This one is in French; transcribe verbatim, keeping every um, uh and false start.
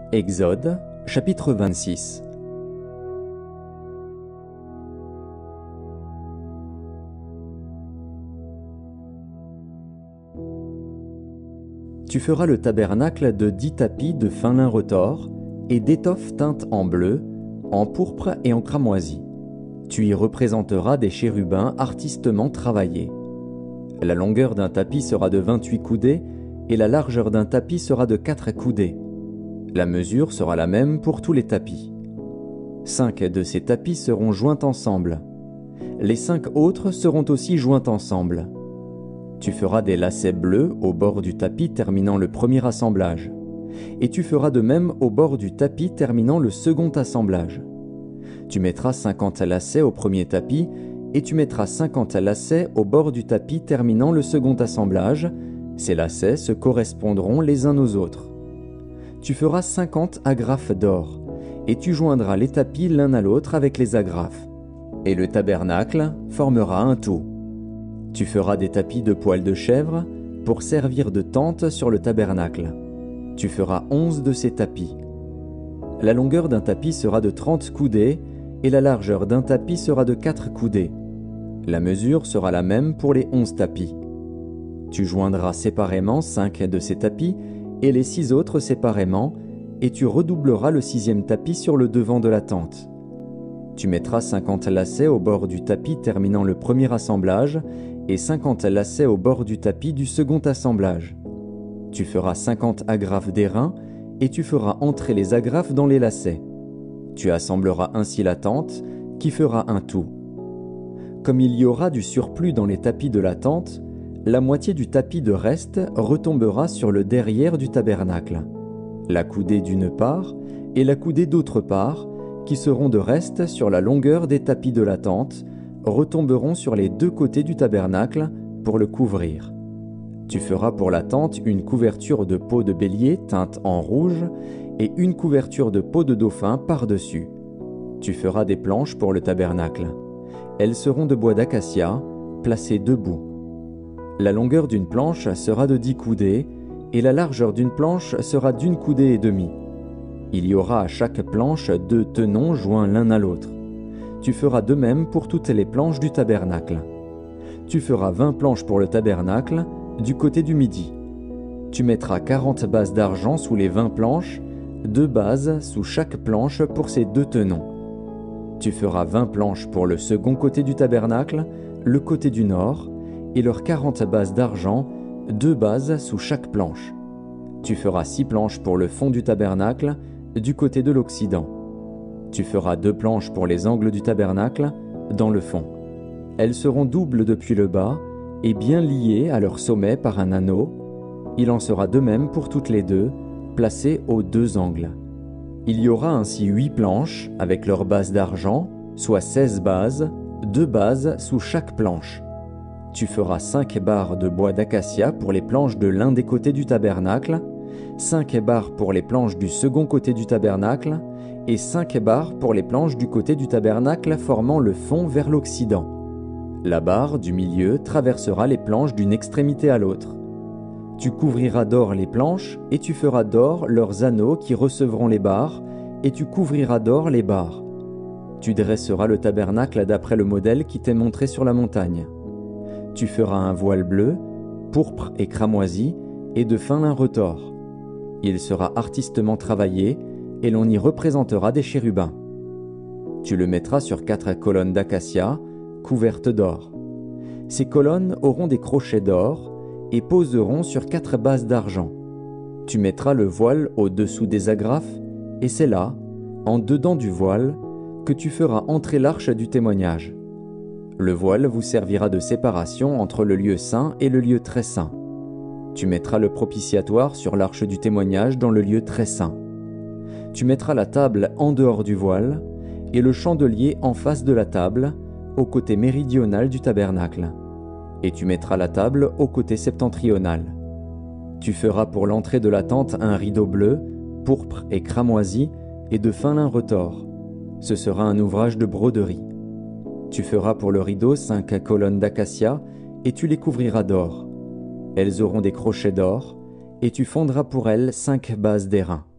Exode, chapitre vingt-six. Tu feras le tabernacle de dix tapis de fin lin retors et d'étoffe teinte en bleu, en pourpre et en cramoisi. Tu y représenteras des chérubins artistement travaillés. La longueur d'un tapis sera de vingt-huit coudées et la largeur d'un tapis sera de quatre coudées. La mesure sera la même pour tous les tapis. Cinq de ces tapis seront joints ensemble. Les cinq autres seront aussi joints ensemble. Tu feras des lacets bleus au bord du tapis terminant le premier assemblage. Et tu feras de même au bord du tapis terminant le second assemblage. Tu mettras cinquante lacets au premier tapis et tu mettras cinquante lacets au bord du tapis terminant le second assemblage. Ces lacets se correspondront les uns aux autres. Tu feras cinquante agrafes d'or, et tu joindras les tapis l'un à l'autre avec les agrafes. Et le tabernacle formera un tout. Tu feras des tapis de poil de chèvre pour servir de tente sur le tabernacle. Tu feras onze de ces tapis. La longueur d'un tapis sera de trente coudées, et la largeur d'un tapis sera de quatre coudées. La mesure sera la même pour les onze tapis. Tu joindras séparément cinq de ces tapis, et les six autres séparément, et tu redoubleras le sixième tapis sur le devant de la tente. Tu mettras cinquante lacets au bord du tapis terminant le premier assemblage, et cinquante lacets au bord du tapis du second assemblage. Tu feras cinquante agrafes d'airain, et tu feras entrer les agrafes dans les lacets. Tu assembleras ainsi la tente, qui fera un tout. Comme il y aura du surplus dans les tapis de la tente, la moitié du tapis de reste retombera sur le derrière du tabernacle. La coudée d'une part et la coudée d'autre part, qui seront de reste sur la longueur des tapis de la tente, retomberont sur les deux côtés du tabernacle pour le couvrir. Tu feras pour la tente une couverture de peau de bélier teinte en rouge et une couverture de peau de dauphin par-dessus. Tu feras des planches pour le tabernacle. Elles seront de bois d'acacia, placées debout. La longueur d'une planche sera de dix coudées, et la largeur d'une planche sera d'une coudée et demie. Il y aura à chaque planche deux tenons joints l'un à l'autre. Tu feras de même pour toutes les planches du tabernacle. Tu feras vingt planches pour le tabernacle, du côté du midi. Tu mettras quarante bases d'argent sous les vingt planches, deux bases sous chaque planche pour ces deux tenons. Tu feras vingt planches pour le second côté du tabernacle, le côté du nord, et leurs quarante bases d'argent, deux bases sous chaque planche. Tu feras six planches pour le fond du tabernacle, du côté de l'Occident. Tu feras deux planches pour les angles du tabernacle, dans le fond. Elles seront doubles depuis le bas, et bien liées à leur sommet par un anneau. Il en sera de même pour toutes les deux, placées aux deux angles. Il y aura ainsi huit planches, avec leurs bases d'argent, soit seize bases, deux bases sous chaque planche. Tu feras cinq barres de bois d'acacia pour les planches de l'un des côtés du tabernacle, cinq barres pour les planches du second côté du tabernacle, et cinq barres pour les planches du côté du tabernacle formant le fond vers l'Occident. La barre du milieu traversera les planches d'une extrémité à l'autre. Tu couvriras d'or les planches, et tu feras d'or leurs anneaux qui recevront les barres, et tu couvriras d'or les barres. Tu dresseras le tabernacle d'après le modèle qui t'est montré sur la montagne. Tu feras un voile bleu, pourpre et cramoisi, et de fin lin retors. Il sera artistement travaillé, et l'on y représentera des chérubins. Tu le mettras sur quatre colonnes d'acacia, couvertes d'or. Ces colonnes auront des crochets d'or, et poseront sur quatre bases d'argent. Tu mettras le voile au-dessous des agrafes, et c'est là, en dedans du voile, que tu feras entrer l'arche du témoignage. Le voile vous servira de séparation entre le lieu saint et le lieu très saint. Tu mettras le propitiatoire sur l'arche du témoignage dans le lieu très saint. Tu mettras la table en dehors du voile, et le chandelier en face de la table, au côté méridional du tabernacle. Et tu mettras la table au côté septentrional. Tu feras pour l'entrée de la tente un rideau bleu, pourpre et cramoisi, et de fin lin retors. Ce sera un ouvrage de broderie. Tu feras pour le rideau cinq colonnes d'acacia, et tu les couvriras d'or. Elles auront des crochets d'or, et tu fondras pour elles cinq bases d'airain.